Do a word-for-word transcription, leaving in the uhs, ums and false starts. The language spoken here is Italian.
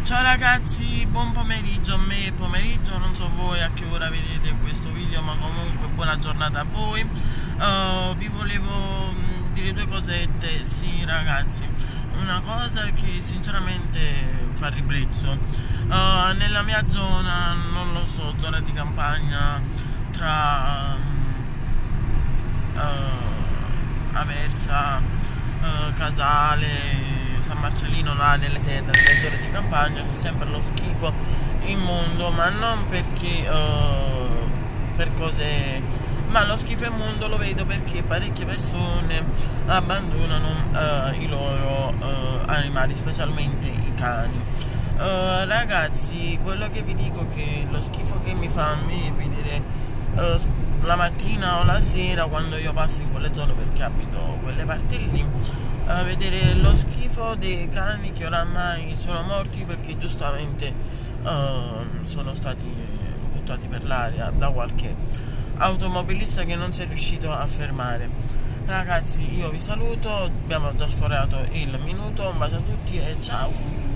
Ciao ragazzi, buon pomeriggio. A me è pomeriggio, non so voi a che ora vedete questo video, ma comunque buona giornata a voi. uh, Vi volevo mh, dire due cosette. Sì ragazzi, una cosa che sinceramente fa ribrezzo. uh, Nella mia zona, non lo so, zona di campagna tra um, uh, Aversa, uh, Casale, San Marcellino, là nelle tende, nelle zone di campagna c'è sempre lo schifo immondo, ma non perché uh, per cose, ma lo schifo immondo lo vedo perché parecchie persone abbandonano uh, i loro uh, animali, specialmente i cani. Uh, ragazzi, quello che vi dico è che lo schifo che mi fa a me vedere uh, la mattina o la sera quando io passo in quelle zone, perché abito quelle parti lì, a vedere lo schifo dei cani che oramai sono morti perché giustamente uh, sono stati buttati per l'aria da qualche automobilista che non si è riuscito a fermare. Ragazzi, io vi saluto, abbiamo già sforato il minuto, un bacio a tutti e ciao!